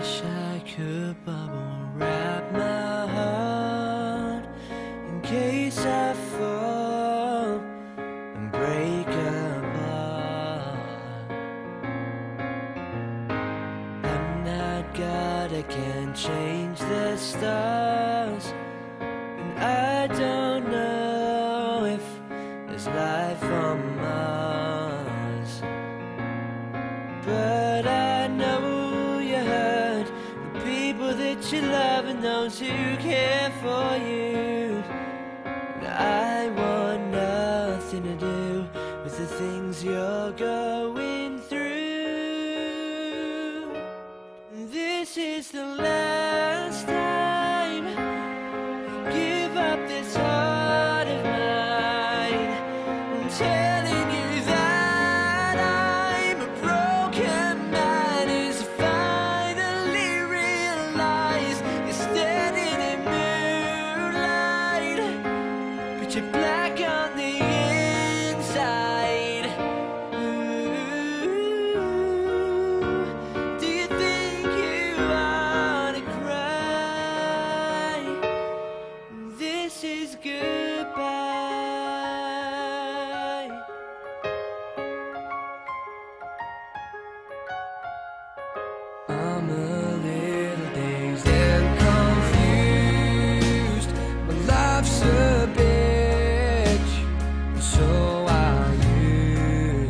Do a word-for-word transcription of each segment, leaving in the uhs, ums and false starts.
wish I could bubble wrap my heart in case I fall and break apart. I'm not God, I can't change the stars, and I don't know if there's life on Mars, but I know you hurt the people that you love and those who care for you. And I want nothing to do with the things you're going through. This is the last time I give up this heart of mine. I'm telling you that I'm a broken man who's finally realized you're standing in moonlight, but you're black on the inside. Ooh, do you think you wanna cry? This is goodbye. I'm a little dazed and confused. My life's a bitch, so are you.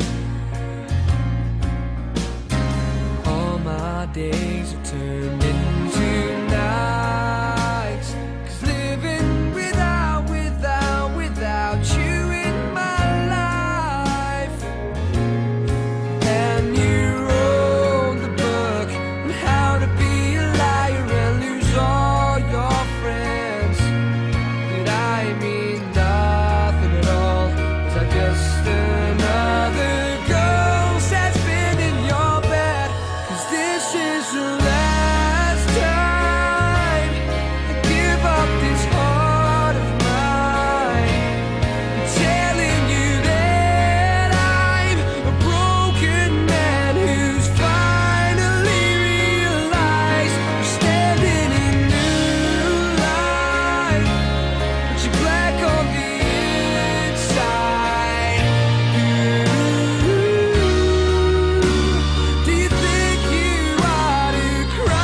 All my days have turned into nights, 'cause living without, without, without you in my life. And you wrote the book on how to be a liar and lose all your friends, but I mean nothing at all. Was I just another ghost that's been in your bed? 'Cause this is the last time I give up this heart of mine. I'm telling you that I'm a broken man who's finally realized you're standing in moonlight, but you're black on the inside. Ooh, do you think you ought to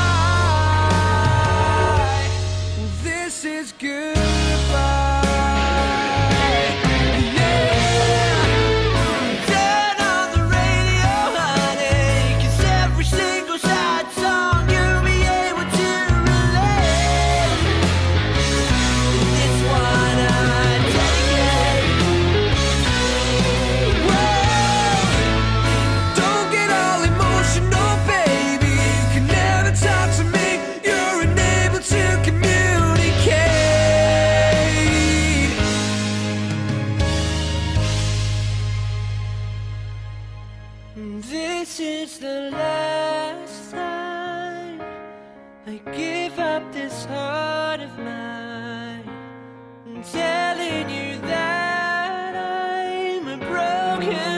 cry? This is goodbye. Yeah. Turn on the radio, honey, 'cause every single sad song you'll be able to relate. This one I dedicate. Whoa, don't get all emotional, baby. You can never talk to me. You're unable to communicate. This is the last time I give up this heart of mine. I'm telling you that I'm a broken